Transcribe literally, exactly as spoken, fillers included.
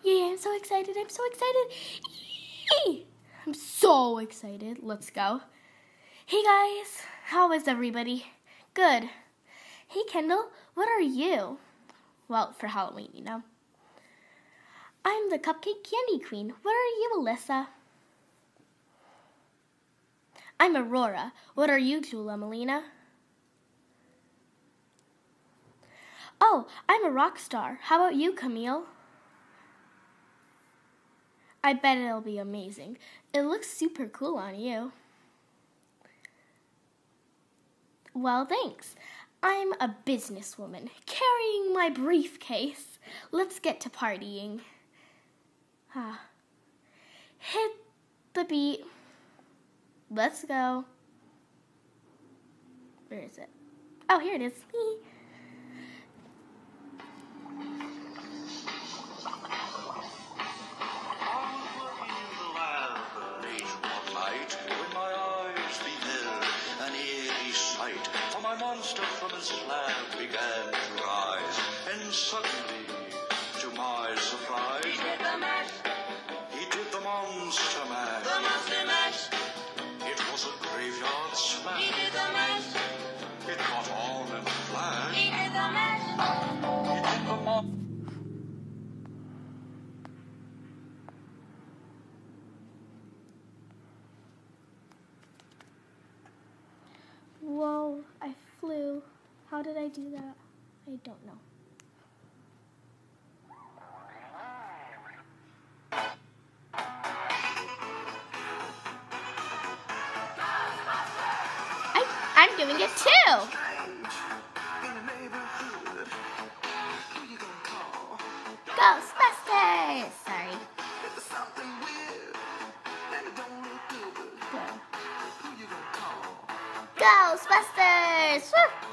Yeah, I'm so excited. I'm so excited. Yay! I'm so excited. Let's go. Hey guys, how is everybody? Good. Hey Kendall, what are you? Well, for Halloween, you know. I'm the Cupcake Candy Queen. What are you, Alyssa? I'm Aurora. What are you, Jula Melina? Oh, I'm a rock star. How about you, Camille? I bet it'll be amazing. It looks super cool on you. Well, thanks. I'm a businesswoman carrying my briefcase. Let's get to partying. Ah. Hit the beat. Let's go. Where is it? Oh, here it is. My monster from his slab began to rise, and suddenly, to my surprise, he did the mash. He did the monster mash. The monster mash. It was a graveyard smash. He did the mash. It caught on in a flash. He did the mash. He did the mash. Whoa, I flew. How did I do that? I don't know. I, I'm doing it too! Ghostbusters! Sorry. Go. Ghostbusters! Woo!